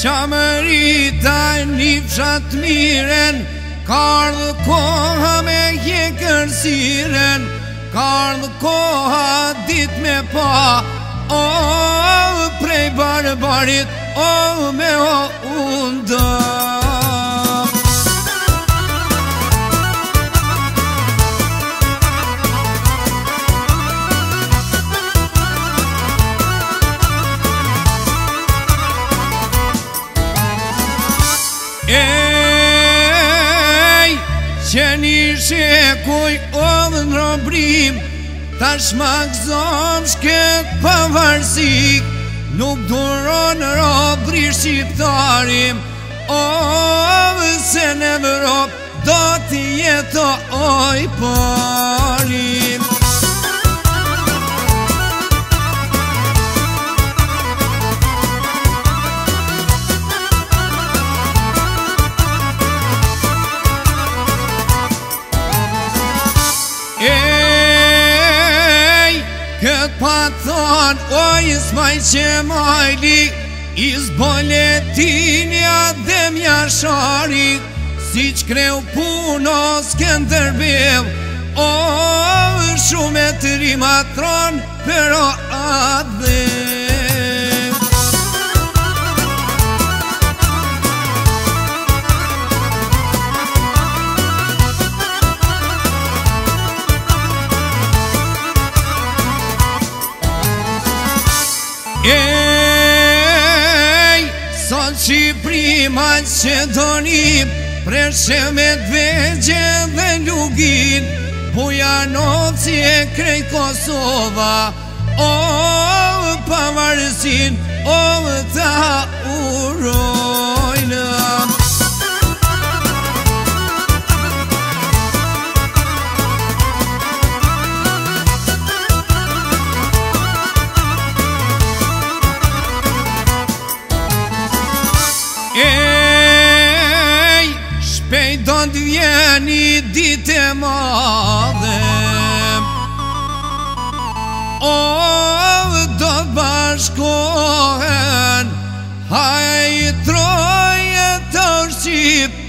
Shamërita një fshat miren, ka ardhë koha me hjekërsiren, ka ardhë koha dit me pa, o prej barbarit, o me o unda. Ej, që një shekuj odhë në robrim, tash ma gëzom shket pavarësik, nuk duron robri shqiptarim, o se në Evropë do t'i jetoj parim. Ej, këtë pa thonë, oj, s'maj që majli, iz boletinja dhe mjashari, si që kreu puno Skenderbev, o, shumë e të rimatron, pero adhe. Ej, sot Shqipri ma që donim, preshe me dvegje dhe lugin, Bujanoci e krejt Kosova, o pavarësin, o ta urojnë. Ej, shpejt do t'vjen një ditë e madhe, o, do t'bashkohen, haj troje të Shqip